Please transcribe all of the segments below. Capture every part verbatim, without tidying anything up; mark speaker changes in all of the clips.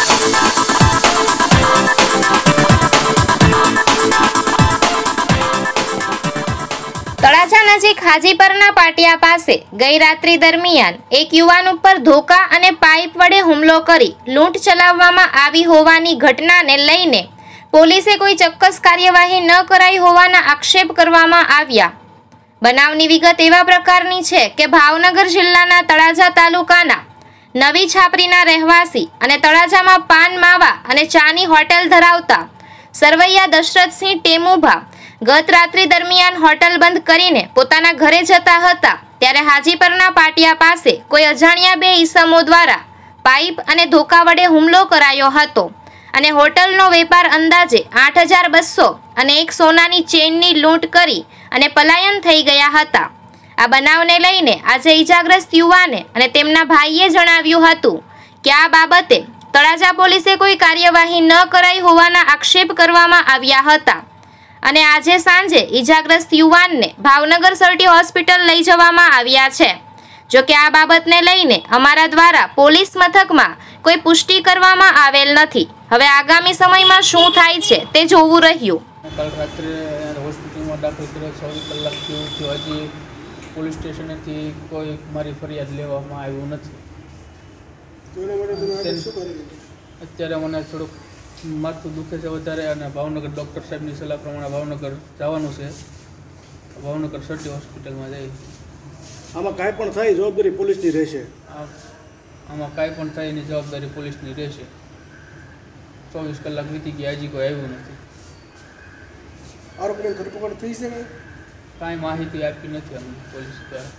Speaker 1: તળાજા નજીક હાજીપરના પાટિયા પાસે ગઈ રાત્રિ દરમિયાન એક યુવાન ઉપર ધોકા અને પાઇપ વડે હુમલો કરી લૂંટ ચલાવવામાં આવી હોવાની ઘટનાને લઈને પોલીસે કોઈ ચોક્કસ કાર્યવાહી ન કરાઈ હોવાના આક્ષેપ કરવામાં આવ્યા। બનાવની વિગત એવા પ્રકારની છે કે ભાવનગર જિલ્લાના તળાજા તાલુકાના નવી છાપરીના રહેવાસી અને તળાજામાં પાન માવા અને ચાની હોટેલ ધરાવતા સરવૈયા દશરથસિંહ ટેમુભા ગત રાત્રિ દરમિયાન હોટલ બંધ કરીને પોતાના ઘરે જતા હતા ત્યારે હાજીપરના પાટિયા પાસે કોઈ અજાણ્યા બે ઈસમો દ્વારા પાઇપ અને ધોકા વડે હુમલો કરાયો હતો અને હોટલનો વેપાર અંદાજે આઠ હજાર બસો અને એક સોનાની ચેનની લૂંટ કરી અને પલાયન થઈ ગયા હતા। આ બનાવને લઈને આજે ઈજાગ્રસ્ત યુવાને અને તેમના ભાઈએ જણાવ્યું હતું કે આ બાબતે તળાજા પોલીસે કોઈ કાર્યવાહી ન કરાઈ હોવાના આક્ષેપ કરવામાં આવ્યા હતા અને આજે સાંજે ઈજાગ્રસ્ત યુવાનને ભાવનગર સર્ટી હોસ્પિટલ લઈ જવામાં આવ્યા છે। જો કે આ બાબતને લઈને અમારા દ્વારા પોલીસ મથકમાં કોઈ પુષ્ટિ કરવામાં આવેલ નથી। હવે આગામી સમયમાં શું થાય છે તે જોવું રહ્યું।
Speaker 2: કાલ રાત્રે હોસ્પિટલમાં દાખલ કર્યો ચોવીસ કલાક જેવું થયું, હજી પોલીસ સ્ટેશનેથી કોઈ મારી ફરિયાદ લેવામાં આવ્યું નથી। અત્યારે મને થોડુંક માથું દુખે છે વધારે અને ભાવનગર ડૉક્ટર સાહેબની સલાહ પ્રમાણે ભાવનગર જવાનું છે, ભાવનગર સર્ટી હોસ્પિટલમાં જઈ।
Speaker 3: આમાં કાંઈ પણ થાય જવાબદારી પોલીસની રહેશે?
Speaker 2: આમાં કાંઈ પણ થાય એની જવાબદારી પોલીસની રહેશે। ચોવીસ કલાક વીતી ગયા, હજી કોઈ આવ્યું નથી।
Speaker 3: આરોપીની ધરપકડ થઈ છે?
Speaker 2: કાંઈ માહિતી આપી નથી અમને પોલીસ દ્વારા।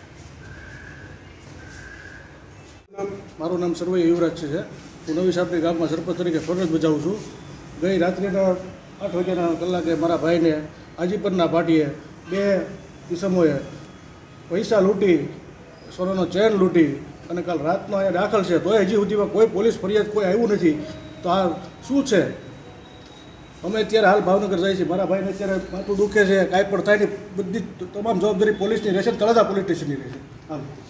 Speaker 3: મારું નામ સરવૈયા યુવરાજ છે। હું નવી સાપરી ગામમાં સરપંચ તરીકે ફરજ બજાવું છું। ગઈ રાત્રિના આઠ વાગ્યાના કલાકે મારા ભાઈને હાજીપરના પાટીએ બે ઈસમોએ પૈસા લૂંટી, સોનાનો ચેન લૂંટી અને કાલ રાતનો અહીંયા દાખલ છે, તોય હજી સુધીમાં કોઈ પોલીસ ફરિયાદ કોઈ આવ્યું નથી। તો આ શું છે? અમે અત્યારે હાલ ભાવનગર જઈએ છીએ, મારા ભાઈને અત્યારે માથું દુખે છે, કાંઈ પણ થાય નહીં, બધી તમામ જવાબદારી પોલીસની રહેશે, તળાજા પોલીસ સ્ટેશનની રહેશે। આમ